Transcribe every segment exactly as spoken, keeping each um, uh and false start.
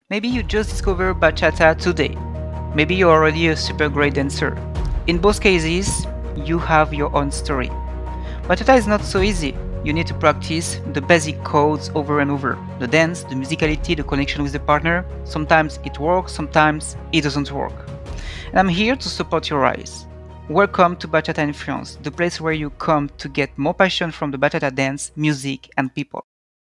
Maybe you just discovered bachata today. Maybe you're already a super great dancer. In both cases, you have your own story. Bachata is not so easy. You need to practice the basic codes over and over. The dance, the musicality, the connection with the partner. Sometimes it works, sometimes it doesn't work. And I'm here to support your rise. Welcome to Bachata Influence, the place where you come to get more passion from the bachata dance, music, and people.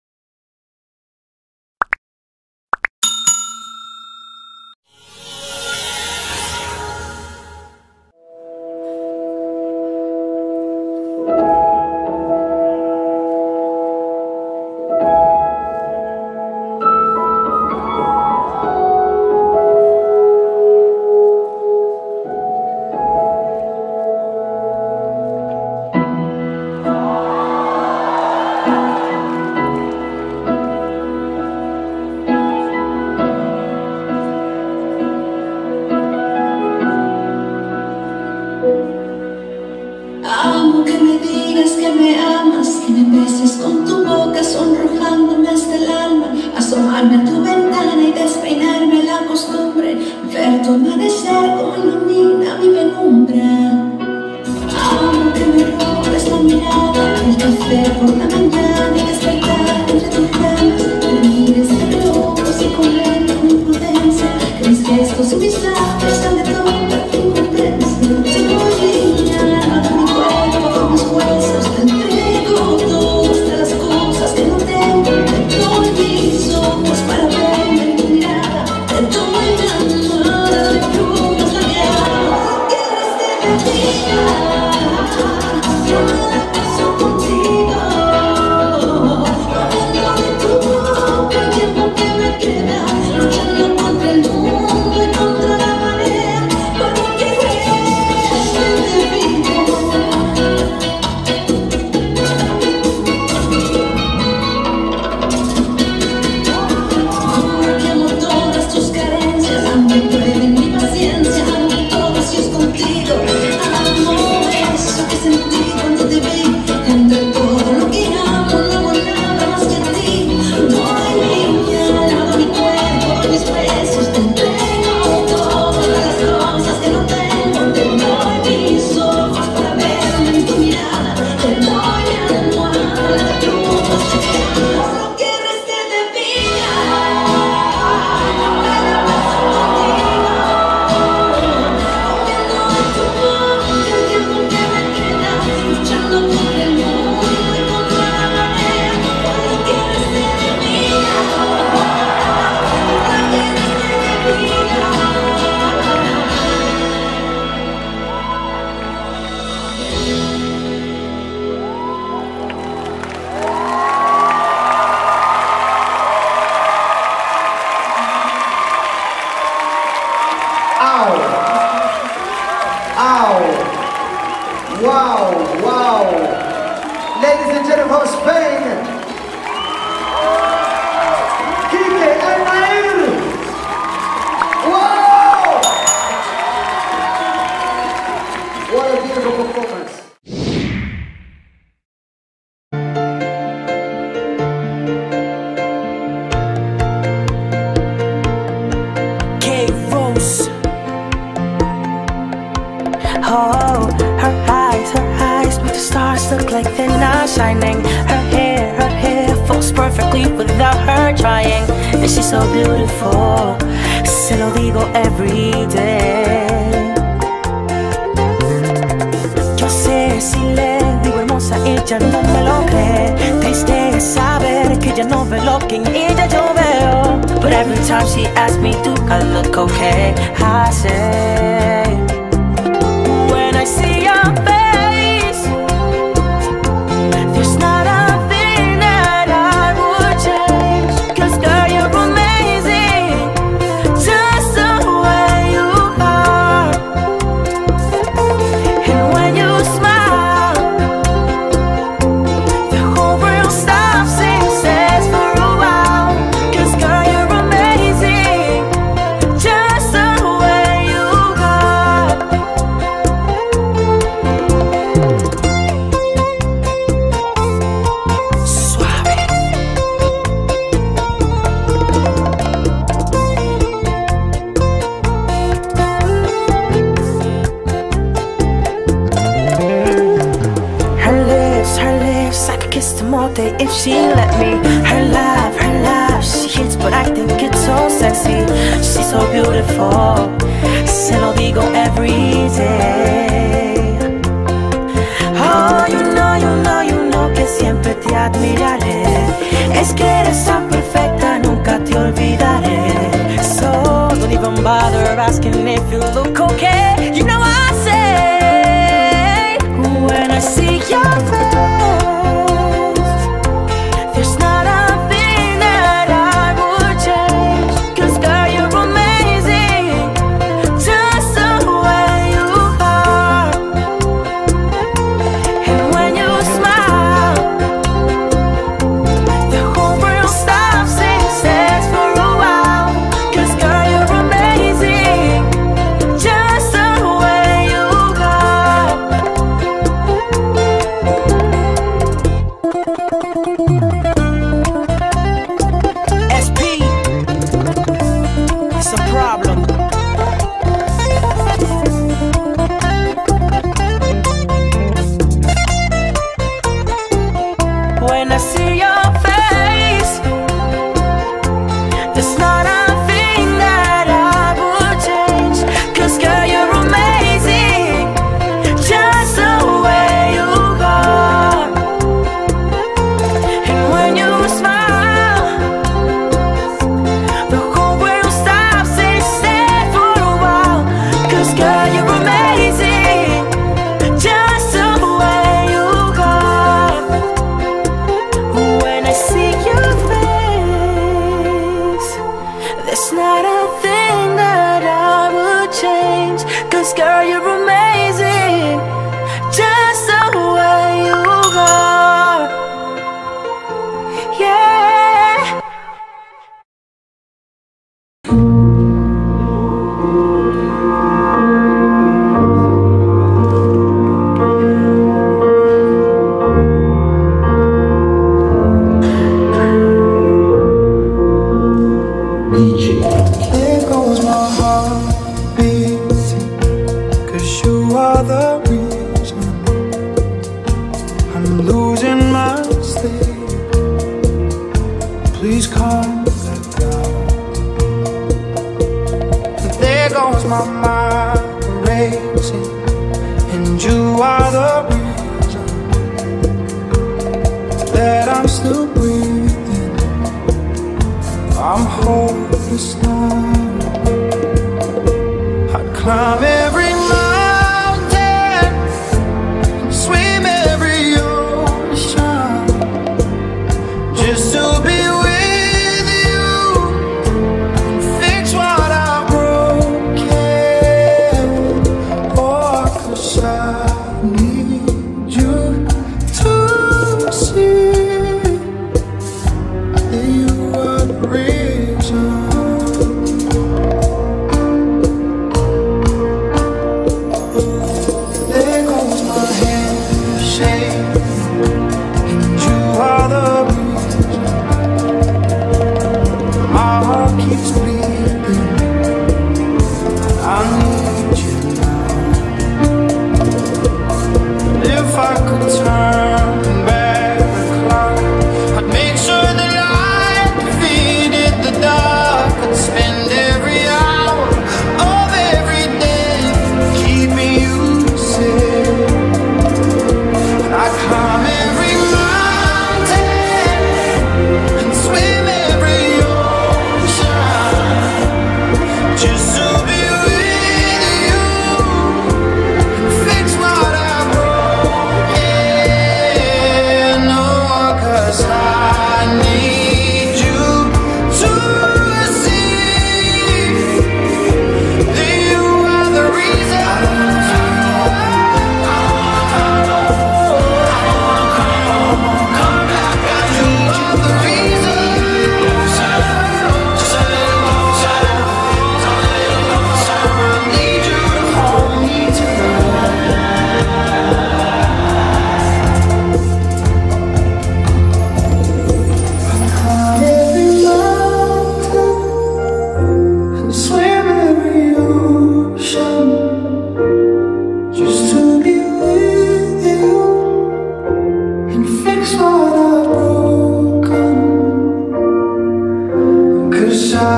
Amo que me digas que me amas, que me beses con tu boca sonrojándome hasta el alma, asomarme a tu ventana y despeinarme la costumbre, ver tu amanecer como ilumina mi penumbra. Amo que me robes la mirada, el café por la mañana y despertar entre tus ganas, que me mires de ojos y correr con imprudencia, que mis gestos y mis labios sean de toda tu incompetencia. Huesos, te entrego todo, hasta las cosas que no tengo. Te doy mis ojos para verme en tu mirada. Te doy mi alma, te plumas labial. Quieres que me diga que me la paso contigo, moviendo de tu boca el tiempo que me queda, luchando contra el mundo y contra la marea, por lo que realmente vivo. Wow, wow. Ladies and gentlemen from Spain, KIKE Nahir. Wow! What a beautiful performance. Oh, her eyes, her eyes make the stars look like they're not shining. Her hair, her hair falls perfectly without her trying. And she's so beautiful, se lo digo every day. Yo sé, si le digo hermosa, ella no me lo cree. Triste es saber que ella no ve lo que en ella yo veo. But every time she asks me, do I look okay? I say, when I see your face, there's not a thing that I would change. 'Cause girl, you're amazing, just the way you are. And when you smile, the whole world stops and stares for a while. 'Cause girl, you're amazing, just the way you are. if she let me. Her laugh, her laugh, she hits but I think it's so sexy. She's so beautiful, se lo digo every day. Oh, you know, you know, you know que siempre te admiraré. Es que eres tan perfecta, nunca te olvidaré. So don't even bother asking if you look okay. You know I say, when I see your face, there's not a thing that I would change. 'Cause girl, you're amazing, just the way you are. And when you smile, the whole world stops and stares for a while. 'Cause girl, you're amazing, just the way you are. S P, it's a problem. When I see your face, there's not a thing that I would change. 'Cause girl, you're amazing, just the way you are. And when you smile, the whole world stops and stares for a while. 'Cause girl, you're amazing, just the way you are. When I see your face, there's not a thing that I would change. 'Cause girl, you're amazing, just the way you are. Yeah. There goes my heart beating, 'cause you are the reason I'm losing my sleep. Please calm that down. There goes my mind racing, and you are the reason that I'm still breathing. I'm hopeless now. I'd climb every mountain, swim every ocean, just to be with you and fix what I've broken. Oh, 'cause I need you to see that you are the reason.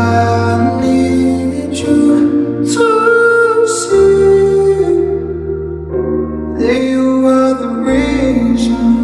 I need you to see that you are the reason.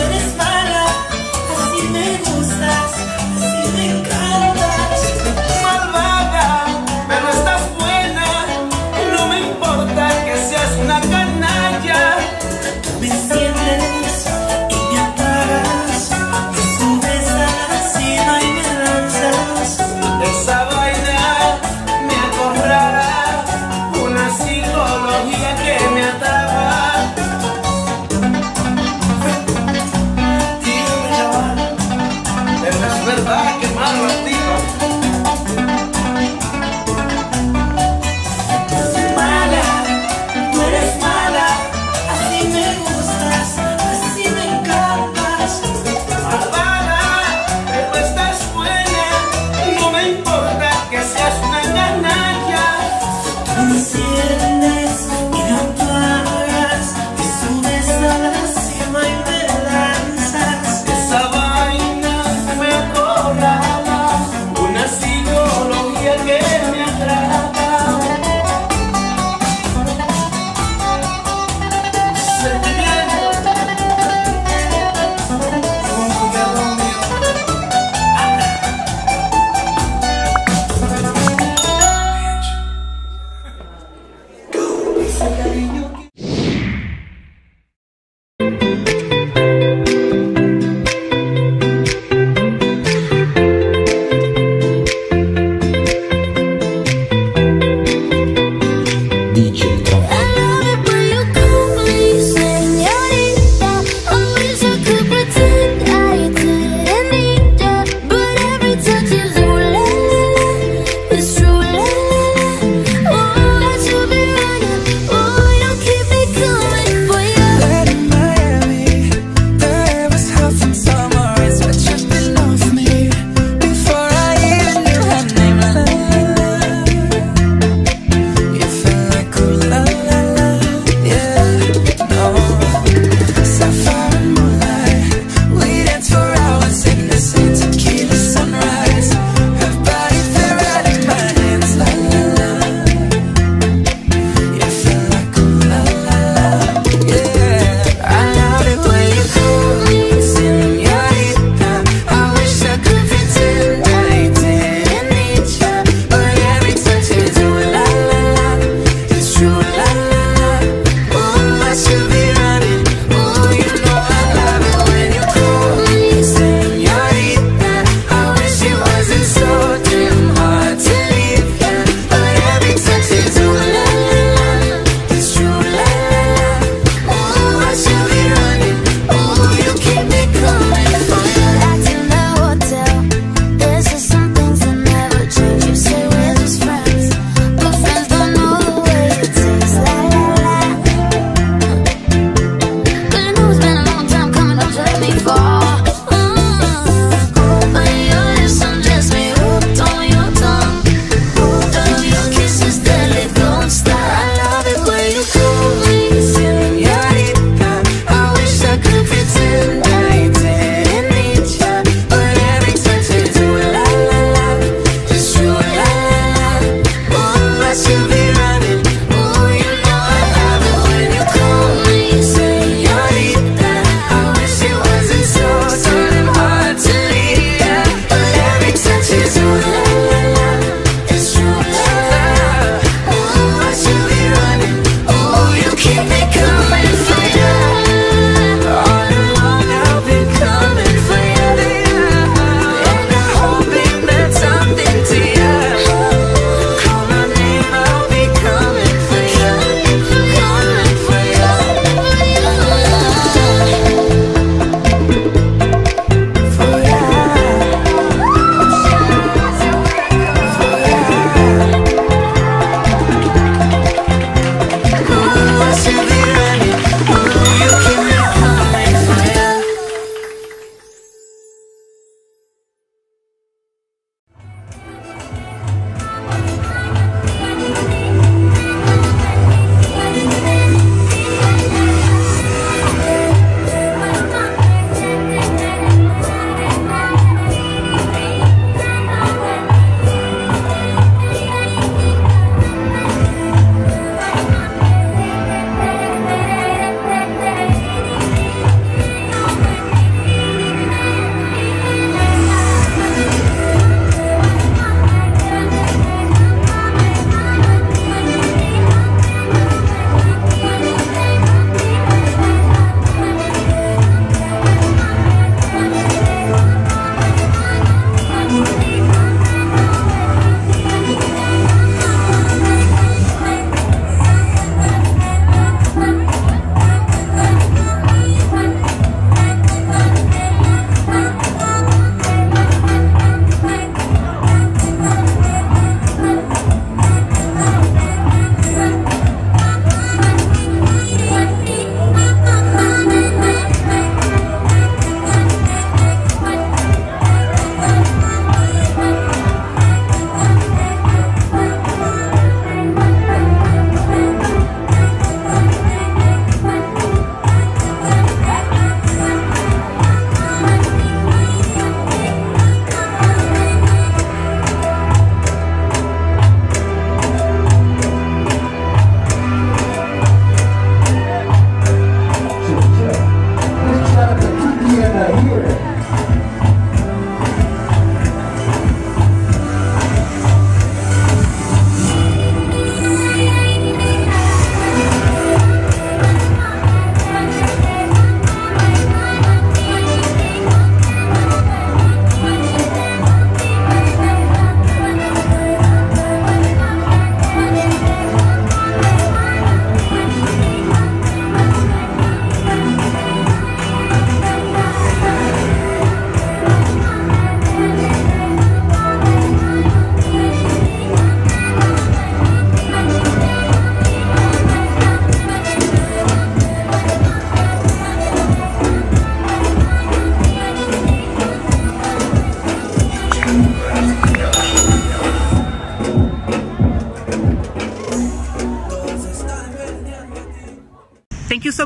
Mala,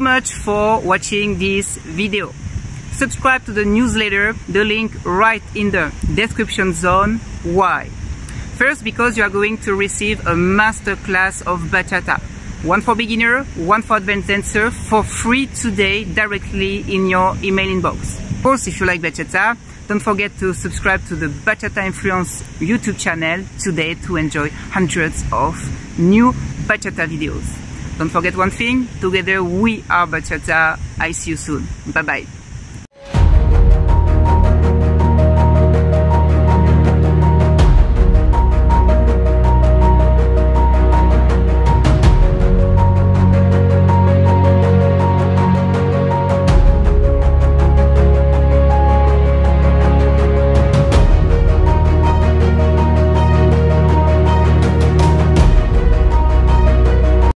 much for watching this video. Subscribe to the newsletter, the link right in the description zone. Why? First, because you are going to receive a masterclass of bachata. One for beginner, one for advanced dancer, for free today directly in your email inbox. Of course, if you like bachata, don't forget to subscribe to the Bachata Influence YouTube channel today to enjoy hundreds of new bachata videos. Don't forget one thing, together we are bachata. I see you soon. Bye bye.